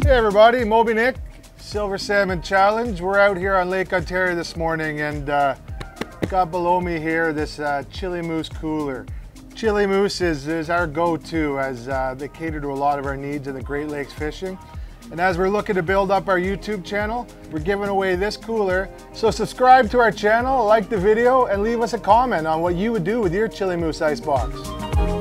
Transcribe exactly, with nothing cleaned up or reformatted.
Hey everybody, Moby Nick, Silver Salmon Challenge. We're out here on Lake Ontario this morning, and uh, got below me here this uh, Chili Moose cooler. Chili Moose is, is our go-to as uh, they cater to a lot of our needs in the Great Lakes fishing. And as we're looking to build up our YouTube channel, we're giving away this cooler. So subscribe to our channel, like the video, and leave us a comment on what you would do with your Chili Moose icebox.